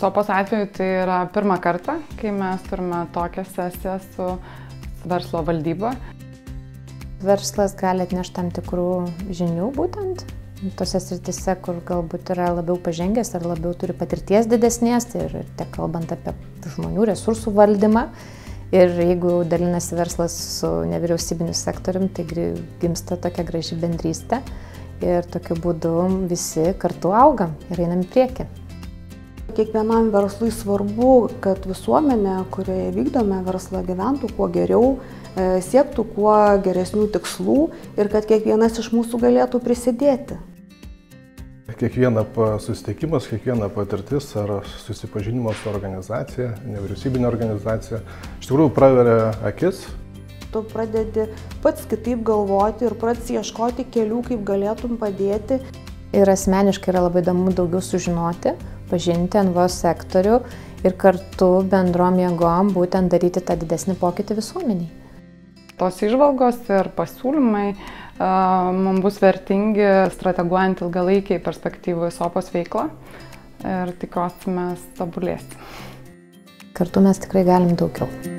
Sopos atveju tai yra pirmą kartą, kai mes turime tokią sesiją su verslo valdyba. Verslas gali atnešti tam tikrų žinių būtent tose srityse, kur galbūt yra labiau pažengęs ar labiau turi patirties didesnės, tai ir tiek kalbant apie žmonių resursų valdymą. Ir jeigu dalinasi verslas su nevyriausybiniu sektorium, tai gimsta tokia graži bendrystė ir tokiu būdu visi kartu augam ir einam į priekį. Kiekvienam verslui svarbu, kad visuomenė, kurioje vykdome verslą, gyventų kuo geriau, siektų kuo geresnių tikslų ir kad kiekvienas iš mūsų galėtų prisidėti. Kiekviena susitikimas, kiekviena patirtis ar susipažinimas su organizacija, nevyriausybinė organizacija, iš tikrųjų praveria akis. Tu pradedi pats kitaip galvoti ir pradedi ieškoti kelių, kaip galėtum padėti. Ir asmeniškai yra labai įdomu daugiau sužinoti, pažinti NVO sektorių ir kartu bendrom jėgom būtent daryti tą didesnį pokytį visuomeniai. Tos įžvalgos ir pasiūlymai mums bus vertingi strateguojant ilgalaikiai perspektyvai Sopos veiklą ir tikiuosi mes tobulėsim. Kartu mes tikrai galim daugiau.